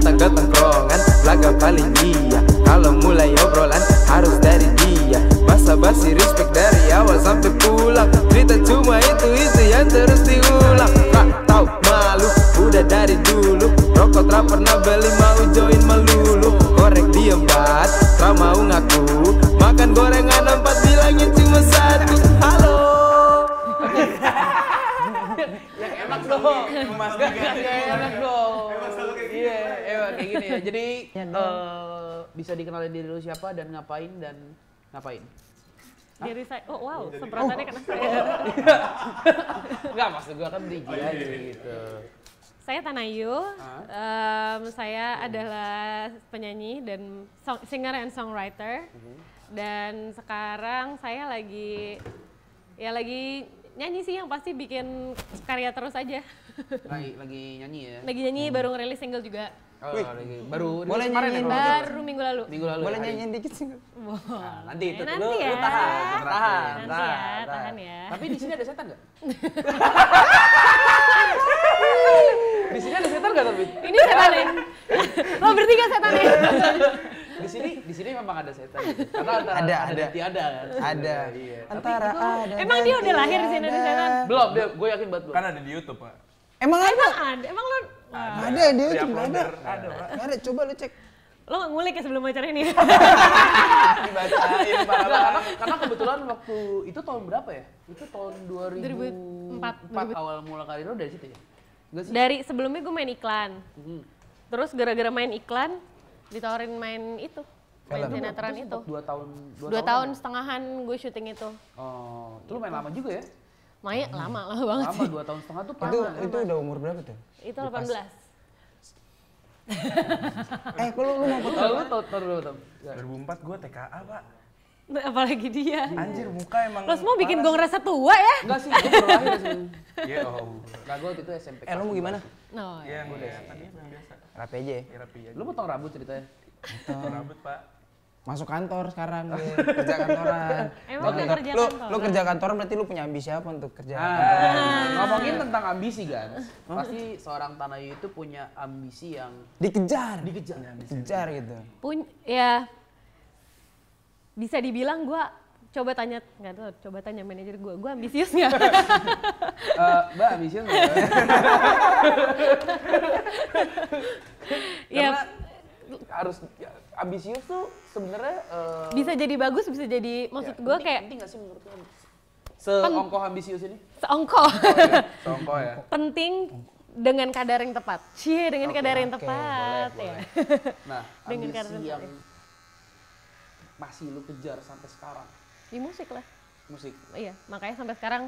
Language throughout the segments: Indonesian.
datang ke tongkrongan, laga paling iya. Kalau mulai obrolan harus dari dia. Basa-basi respect dari awal sampai pulang. Cerita cuma itu yang terus diulang. Gak tau malu, udah dari dulu. Rokok tak pernah beli, mau join melulu. Korek diem banget, tak mau ngaku. Makan gorengan 4 bilangnya cuma 1. Halo. Yang enak dong. Yang enak dong. Iya, kayak gini ya. Jadi bisa dikenalin diri lu siapa dan ngapain Diri saya, oh wow, semprotannya kena saya. Enggak, maksud gua kan DJ aja gitu. Saya Tanayu, saya adalah penyanyi dan singer and songwriter. Dan sekarang saya lagi nyanyi sih, yang pasti bikin karya terus aja. Lagi nyanyi ya? Lagi nyanyi, baru ngerilis single juga. Oh, lagi baru boleh kemarin ya? Baru minggu lalu. Boleh nyanyiin dikit sih? Nah, nanti itu nanti lu ya. tahan ya. Tapi di sini ada setan nggak? Di sini ada setan nggak tapi? Ini setan ya? Lo bertiga setan ya? Di sini memang ada setan. Gitu. Karena antara ada dan tiada kan. Ada. Iya. Antara ada. Emang dia udah lahir di sini ada setan? Belum, gue yakin banget belum. Kan ada di YouTube, Pak. Emang ada? Emang lo Ada di YouTube, ada. Ada, Pak. Ada, coba lu cek. lo ngulik ya sebelum acara ini? Dibacain, Pak. Karena kebetulan waktu itu tahun berapa ya? Itu tahun 2004 awal mula karir lo dari situ ya? Enggak sih? Dari sebelumnya gue main iklan. Terus gara-gara main iklan ditawarin main itu. Main sinetron itu. 2 tahun. 2 tahun setengahan gue syuting itu. Oh, itu lu main lama juga ya? Lama banget Lama, sih. 2 tahun setengah tuh Itu lama. itu udah umur berapa tuh? Itu 18. Kalau lu mau foto? Lu tahun berapa tahun? 2004 gua TKA, Pak. Apalagi dia. Anjir, muka emang. Lo semua bikin gue ngerasa tua ya? Enggak sih, gue baru lahir sih. Iya, Nah, gue waktu itu SMP. Lu mau gimana? No, Iya, yang tadi yang biasa. Rapi aja ya? Ya, rapi aja. Lu potong rambut ceritanya? Rambut, Pak. Masuk kantor sekarang gue, kerja kantoran. Emang udah kerja lu, kantoran? Lu kerja kantoran berarti lu punya ambisi apa untuk kerja kantoran? Ngomongin tentang ambisi kan, pasti seorang Tanayu itu punya ambisi yang Dikejar gitu. Ya bisa dibilang gue coba tanya manajer gue ambisius nggak? Mbak ambisius nggak? Ya harus ambisius tuh sebenarnya bisa jadi bagus, bisa jadi maksud gue kayak penting nggak sih menurut lo? Seongkoh ambisius ini? seongkoh. Songko ya. Penting dengan kadar yang tepat. Dengan kadar yang tepat ya. Nah, Dengan ambisi karena- yang masih lu kejar sampai sekarang, Di musik lah. musik. Iya, makanya sampai sekarang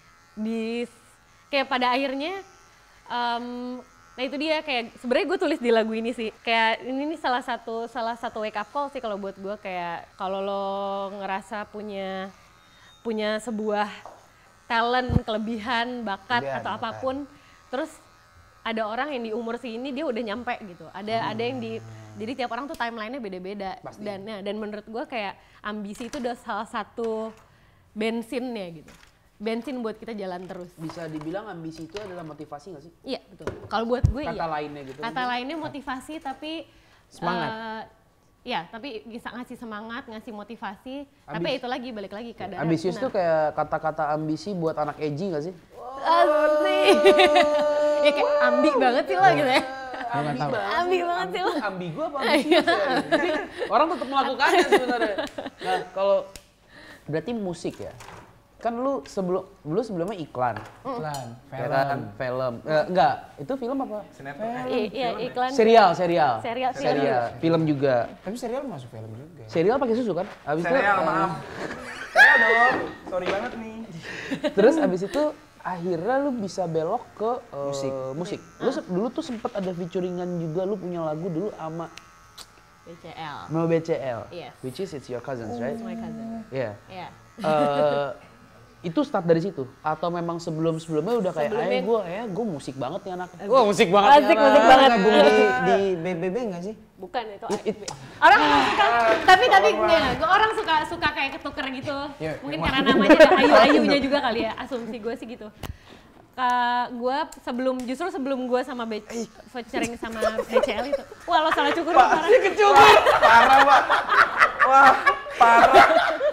kayak pada akhirnya nah itu dia, kayak sebenarnya gue tulis di lagu ini sih, kayak ini salah satu wake up call sih kalau buat gue, kayak kalau lo ngerasa punya sebuah talent, kelebihan, bakat atau apapun, terus ada orang yang di umur segini dia udah nyampe gitu, ada yang jadi tiap orang tuh timelinenya beda-beda, dan menurut gue kayak ambisi itu udah salah satu bensinnya gitu. Bensin buat kita jalan terus. Bisa dibilang ambisi itu adalah motivasi nggak sih? Iya, betul. Kalau buat gue Kata iya. lainnya gitu. Kata lainnya motivasi, tapi Semangat. Ya, tapi bisa ngasih semangat, ngasih motivasi. Tapi itu lagi balik lagi keadaan. Ambisius tuh kayak kata-kata ambisi buat anak edgy nggak sih? Asik. Ya kayak ambi banget sih lo gitu ya. Ambi banget sih lo. Ambigu apa ambisius ya? Jadi orang tetap melakukannya sebenarnya. Nah, kalau berarti musik ya. Kan lu sebelumnya iklan. Ya kan? Film. Enggak, itu film apa? Sinetron. Iya, iklan. Serial. Film juga. Tapi serial masuk film juga. Serial pakai susu kan? Abis Serial, itu, maaf. Serial dong. Sorry banget nih. Terus abis itu akhirnya lu bisa belok ke musik. Lu dulu tuh sempet ada featuringan juga, lu punya lagu dulu sama BCL. Mau BCL. Yes. Which is it's your cousins, right? It's my cousin. Iya. Iya. Itu start dari situ atau memang sebelumnya udah kayak Sebelumnya. gue musik banget nih anak. Wah, musik banget nih Asik, anak. musik banget. Gabung di BBB nggak sih? Bukan itu. Orang suka, tapi orang suka kayak ketuker gitu. Iya, Mungkin karena namanya ada ayu-ayunya juga kali ya. Asumsi gue sih gitu. gue sebelum gue sama featuring sama BCL itu. Wah, lo salah cukur parah. Parah, Pak. Wah, parah.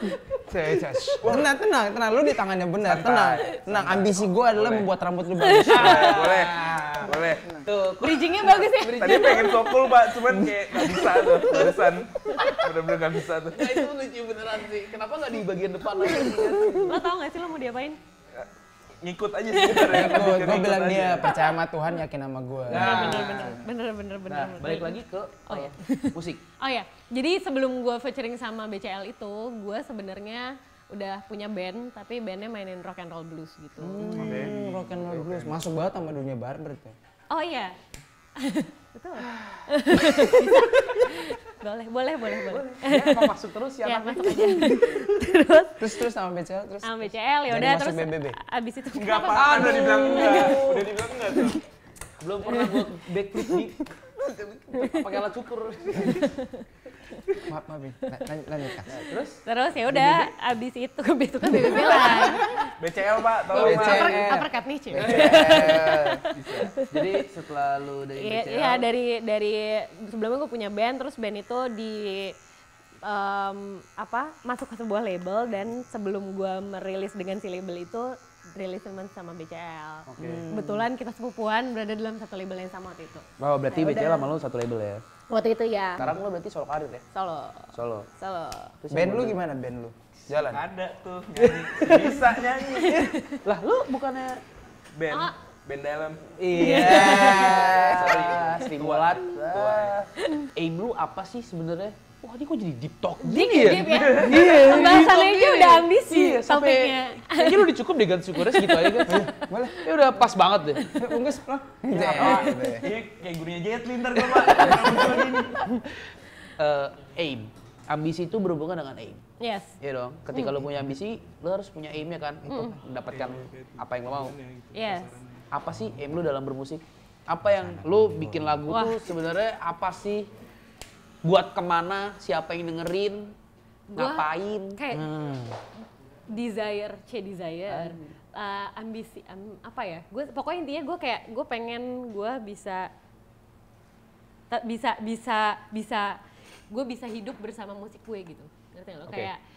Tenang, lu di tangan yang benar, tenang. Ambisi gue adalah membuat rambut lu bagus. Boleh. Tuh, Bridgingnya bagus ya. Tadi pengen sokul, Pak, cuman kayak nggak bisa tuh, barusan. Bener-bener nggak bisa tuh. nah itu lucu beneran sih. Kenapa nggak di bagian depan aja? Lo tau gak sih lo mau diapain? Ngikut aja sebenarnya. Gue bilang dia percaya sama Tuhan, yakin sama gue. Bener. Nah, balik lagi ke musik. Oh ya, jadi sebelum gue featuring sama BCL itu, gue sebenarnya udah punya band, tapi bandnya mainin rock and roll blues gitu. Rock and roll blues, masuk banget sama dunia barber tuh. Oh iya, betul. boleh. Ya, emang masuk terus ya Ya, anaknya. masuk aja. Terus sama BCL, terus Sama BCL ya jadi udah masuk terus BBB? abis itu Enggak apa-apa, udah dibilang enggak. Udah dibilang enggak tuh. Belum pernah gue backflip di pakai alat cukur. Maaf, lanjut Kak. Terus ya udah abis itu kan BBB lagi. BCL, Pak, tolong, Pak. BCL. Uppercut nih cuy. jadi setelah lu dari BCL, Iya dari sebelumnya gue punya band, terus band itu masuk ke sebuah label, dan sebelum gue merilis dengan si label itu rilis sama BCL. Kebetulan kita sepupuan berada dalam satu label yang sama waktu itu. oh berarti BCL sama lu satu label ya. Waktu itu ya. Sekarang lu berarti solo karir ya? Solo. Terus Band lu gimana band lu? Jalan? Ada tuh nyanyi. Bisa nyanyi. lah lu bukannya Band dalam. iya. Sorry, Sri Mulat. Aim lu apa sih sebenarnya? Wah, ini kok jadi deep talk gini ya? Deep ya. Pembahasannya aja udah ambisi topiknya. Kayaknya lu dicukup deh ganti syukurnya segitu aja kan? Boleh. Ya udah pas banget deh. Ungges lah. Iya, kayak gurunya Jetlin ntar gue, Pak. Aim. Ambisi itu berhubungan dengan aim. Yes. Iya dong. Ketika lu punya ambisi, lu harus punya aimnya kan? Untuk mendapatkan apa yang lu mau. Yes. Apa sih aim lu dalam bermusik? Apa yang lu bikin lagu tuh sebenarnya apa sih? Buat kemana? Siapa yang dengerin? Ngapain? Kayak desire. Ambisi, apa ya? Pokoknya intinya gue pengen gue bisa gue bisa hidup bersama musik gue gitu. Ngerti lo? Oke. Kayak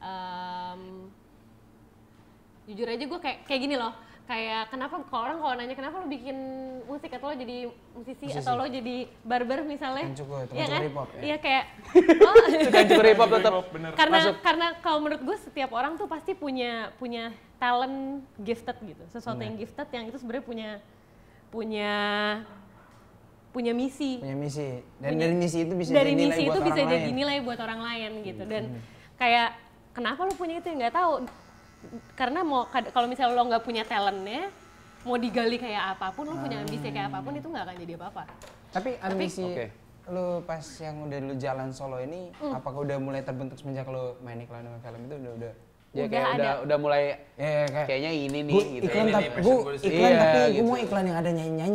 jujur aja gue kayak gini loh. Kayak kenapa kalau nanya kenapa lo bikin musik, atau lo jadi musisi. Atau lo jadi barber misalnya. Tukang Iya kan? cukur hip hop ya? Iya kayak Tukang cukur hip hop tetap. karena kalau menurut gue setiap orang tuh pasti punya talent gifted gitu, sesuatu yang gifted yang itu sebenarnya punya misi. Dan dari misi itu bisa Dari jadi nilai misi buat itu orang bisa jadi lain. nilai buat orang lain gitu. Dan kayak kenapa lo punya itu nggak tahu, karena kalau misalnya lo nggak punya talentnya, mau digali kayak apapun, lo punya ambisi kayak apapun, itu nggak akan jadi apa-apa. Tapi ambisi Oke. lu pas yang udah lu jalan solo ini, apakah udah mulai terbentuk semenjak lu main iklan dengan film itu udah? Ya Udah kayak ada. udah mulai Ya kayaknya ini nih Gua gitu. iklan Ini tapi nih, passion gua di sini. iklan Iya, tapi gue gitu. mau iklan yang ada nyanyi-nyanyi.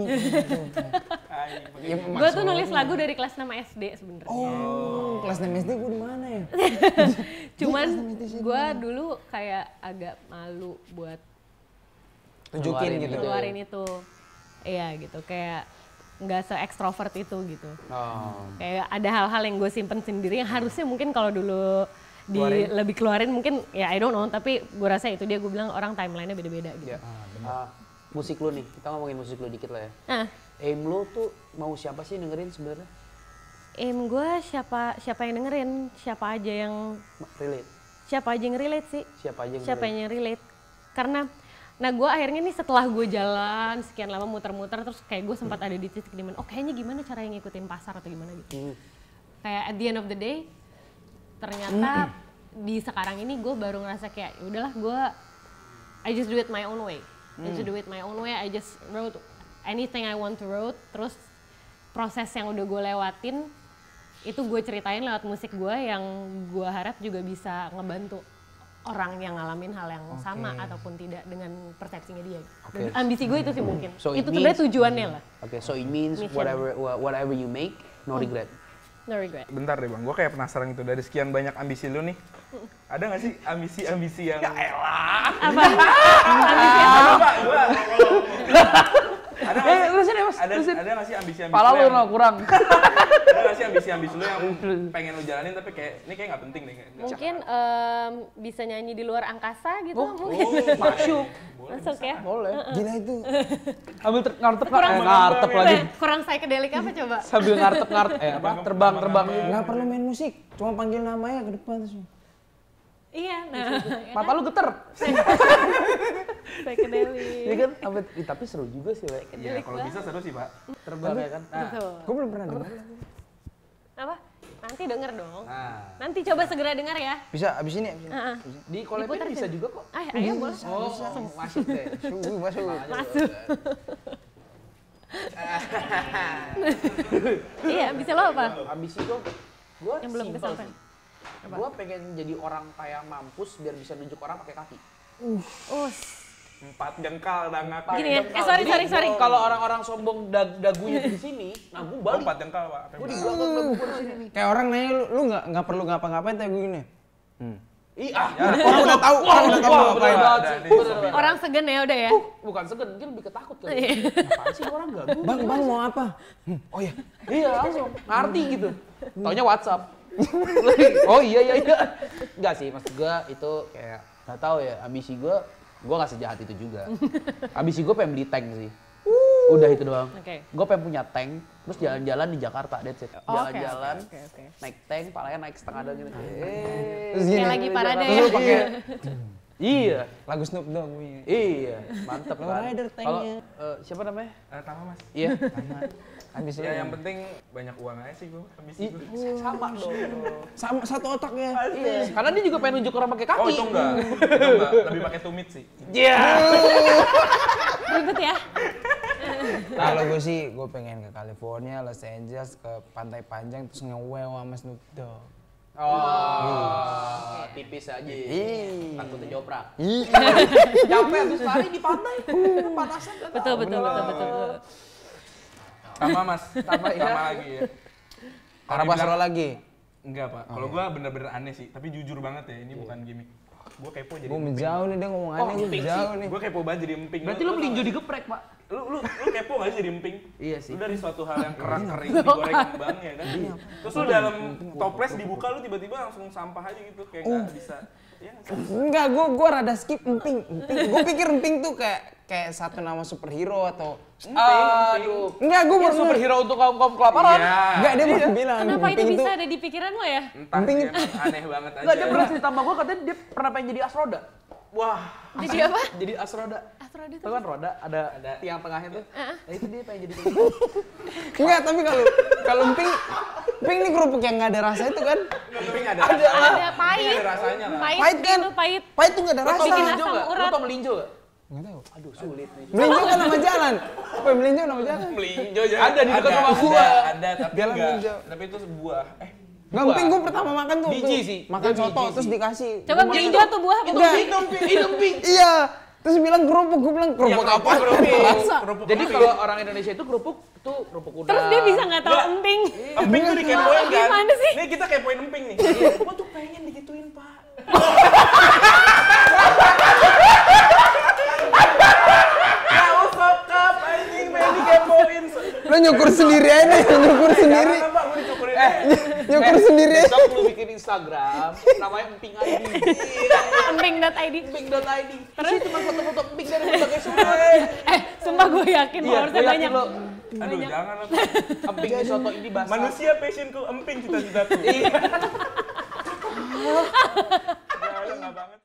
Gue tuh nulis lagu dari kelas 6 SD sebenarnya. Oh, kelas 6 SD gue di mana ya? Cuman gue dulu kayak agak malu buat Tunjukin gitu. keluarin itu. Iya gitu, kayak nggak se-extrovert itu gitu. Oh. Kayak ada hal-hal yang gue simpen sendiri yang harusnya mungkin kalau dulu lebih keluarin mungkin ya I don't know, tapi gue rasa itu dia, gue bilang orang timeline-nya beda-beda gitu. Ya. Musik lu nih, kita ngomongin musik lu dikit lah ya. Nah, Aim lu tuh mau siapa sih dengerin sebenarnya? aim gue siapa yang dengerin, siapa aja yang relate sih. Siapa yang relate. Karena gue akhirnya nih setelah gue jalan sekian lama muter-muter, terus kayak gue sempat ada di titik dimana, kayaknya gimana cara ngikutin pasar atau gimana gitu. Kayak at the end of the day, ternyata di sekarang ini gue baru ngerasa kayak udahlah, I just do it my own way. I just wrote anything I want to wrote, terus proses yang udah gue lewatin itu gue ceritain lewat musik gue, yang gue harap juga bisa ngebantu orang yang ngalamin hal yang sama ataupun tidak dengan persepsinya dia. Dan ambisi gue itu sih mungkin. So it itu sebenarnya means- tujuannya lah. Okay, so it means Mission. whatever you make, no regret. No regret. Bentar deh bang, gue kayak penasaran gitu dari sekian banyak ambisi lu nih. Ada nggak sih ambisi-ambisi yang? Ya elah. Apa? Ada pak, gua. Ada nggak sih? Terusin ya Mas, Ada terusin. nggak sih ambisi-ambisi? Pala lu yang- kurang. Ada nggak sih ambisi-ambisi lu yang pengen lu jalanin tapi kayak ini kayak nggak penting deh. Mungkin bisa nyanyi di luar angkasa gitu mungkin. Masuk. Masuk ya. Boleh. Gila itu. Ambil ngartep Kurang- ngartep lagi. Kurang psychedelic apa coba? Sambil ngartep apa? Terbang. Nggak perlu main musik, cuma panggil namanya ke depan terus. Iya, nah. Mata lu geter. Psychedelic. Iya kan? Tapi seru juga sih, Wek. Ya kalau bisa seru sih pak. Terbang ya kan. Nah. Betul. Gue belum pernah dengar. Apa? Nanti denger dong. Nah. Nanti coba segera dengar ya. Bisa abis ini. Di Kolebin Diputar bisa sini. juga kok. Ayo boleh. Oh, masuk deh. Masuk. Masuk. Iya, bisa lo apa? Ambisi gue Yang belum simpel kesampaian. sih. Gue pengen jadi orang kaya mampus biar bisa nunjuk orang pakai kaki. Empat jengkal dah ngakak. Gini ya. Sorry. Kalau orang-orang sombong dagunya di sini, nah gue balik. Empat jengkal pak. Gue di belakang dagu gue di sini nih. Kayak orang nanya lu nggak perlu ngapa-ngapain tapi gue gini. Orang udah tahu, orang udah tahu mau ngapain. Orang segen ya udah ya. Bukan segen, mungkin lebih ketakut kali. Iya. Apaan sih orang gagu? Bang mau apa? Oh ya. Iya langsung, ngerti gitu. Taunya WhatsApp. Oh iya. Enggak sih, maksud gue itu kayak nggak tahu ya, ambisi gue nggak sejahat itu juga. Ambisi gue pengen beli tank sih. Udah itu doang. Oke. Gue pengen punya tank, terus jalan-jalan di Jakarta, that's it. Oh, Jalan-jalan, oke. naik tank, palanya naik setengah doang gitu. Terus gini. Kayak lagi parade Terus ya. lu pakai Iya, Lagu Snoop Dogg punya. iya, mantep Low kan. rider Kalau tanknya. siapa namanya? Tama mas. Iya, Habis Ya yang penting banyak uang aja sih gue. Ambisi gue. sama dong. sama satu otak ya. Iya, karena dia juga pengen nunjuk orang pakai kaki. Oh itu enggak. Lebih pakai tumit sih. Iya. Ribet ya. Kalau gue sih, gue pengen ke California, Los Angeles, ke Pantai Panjang terus nge-wow sama Snoop Dogg. Oh, tipis aja. Ih. Takutnya joprak. Ih. Capek habis lari di pantai. Panasan kan. Betul. Sama mas. Sama, ya. Sama lagi ya. Karena Basro lagi. Enggak pak. Kalau gue bener-bener aneh sih. Tapi jujur banget ya. Ini bukan gimmick. Gue kepo jadi Gue emping. menjauh nih, dia ngomong aneh, gue emping menjauh nih. Gue kepo banget jadi emping. Berarti lu melinjo digeprek, Pak. Lu kepo gak sih jadi emping? Iya sih. Lu dari suatu hal yang kering digoreng kembang ya kan? Terus lu dalam toples dibuka lu tiba-tiba langsung sampah aja gitu. Kayak gak bisa. Iya nggak sih? Enggak, gue rada skip emping. Gue pikir emping tuh kayak satu nama superhero atau Aduh. enggak, gue Ini baru superhero untuk kaum kelaparan. Iya. enggak, dia baru bilang Kenapa itu emping bisa ada di pikiran lo ya? Entah sih, emang aneh banget aja. Enggak, dia pernah cerita sama gue katanya dia pernah pengen jadi asroda. Wah. Jadi apa? Jadi asroda. Astronot itu. Tahu kan roda ada tiang tengahnya tuh. Nah, itu dia pengen jadi enggak, tapi kalau emping ini kerupuk yang nggak ada rasa itu kan? Emping ada. Ada pahit. Ada rasanya lah. Pahit kan? Itu pahit. Pahit tuh nggak ada rasa. Bikin melinjo asam nggak? Lu urat. tau melinjo nggak? Nggak tahu. Aduh, sulit nih. Melinjo kan nama jalan. Woi, melinjo nama jalan. Melinjo aja. Ada di dekat rumah gua. Ada, tapi Jalan enggak. melinjo. Tapi itu sebuah. Nggak, emping gue pertama makan tuh. Biji tuh. sih. Makan Dia soto biji terus sih. dikasih. Coba melinjo tuh buah apa? Enggak. Itu pink. Iya. Terus bilang kerupuk, gue bilang kerupuk apa? Rasa. Jadi kalau orang Indonesia itu kerupuk tuh kerupuk udang. Terus dia bisa nggak tahu Nggak. emping. Emping tuh dikepoin kan? Gimana sih? Nih kita kepoin emping nih. Gua tuh pengen digituin, Pak. Ya usah kap, anjing pengen dikepoin. Lo nyukur sendiri aja nih, nyukur sendiri. Jangan Pak, gua dicukurin. Nyukur sendiri aja. Besok lu bikin Instagram, namanya Emping ID. Emping.id. Emping.id. Terus cuma foto-foto emping dari berbagai sudut. Sumpah gue yakin Iya, followersnya gua yakin banyak. lo. Aduh, jangan lah. Emping di soto ini basah. Manusia passionku emping cita-citaku. Iya.